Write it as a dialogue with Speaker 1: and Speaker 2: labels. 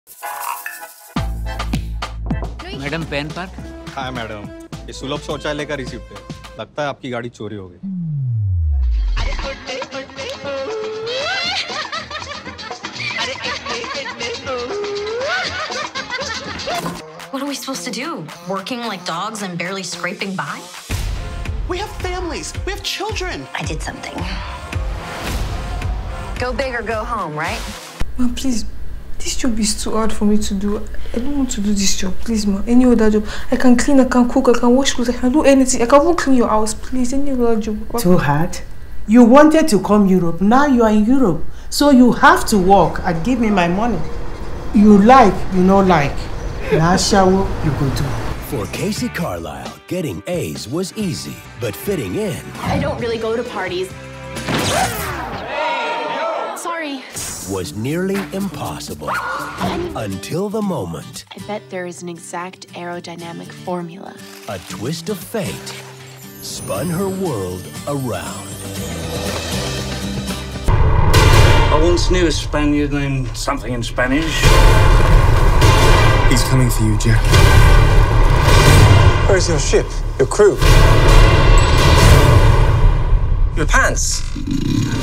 Speaker 1: Madam pen park.
Speaker 2: हाँ madam, ये सुलभ शौचालय का रिसिप्ट है। लगता है आपकी गाड़ी चोरी हो गई।
Speaker 3: What are we supposed to do? Working like dogs and barely scraping by?
Speaker 4: We have families. We have children.
Speaker 3: I did something. Go big or go home, right?
Speaker 5: Ma, please. This job is too hard for me to do. I don't want to do this job, please, ma. Any other job. I can clean, I can cook, I can wash clothes, I can do anything. I can even clean your house, please. Any other job.
Speaker 6: Too hard? You wanted to come Europe. Now you are in Europe. So you have to work and give me my money. You like, you know like. Now shower, you go do.
Speaker 7: For Casey Carlisle, getting A's was easy, but fitting in...
Speaker 8: I don't really go to parties. Sorry.
Speaker 7: ...was nearly impossible. Until the moment...
Speaker 8: I bet there is an exact aerodynamic formula.
Speaker 7: A twist of fate spun her world around.
Speaker 1: I once knew a Spaniard named something in Spanish.
Speaker 2: He's coming for you, Jack.
Speaker 4: Where's your ship? Your crew? Your pants?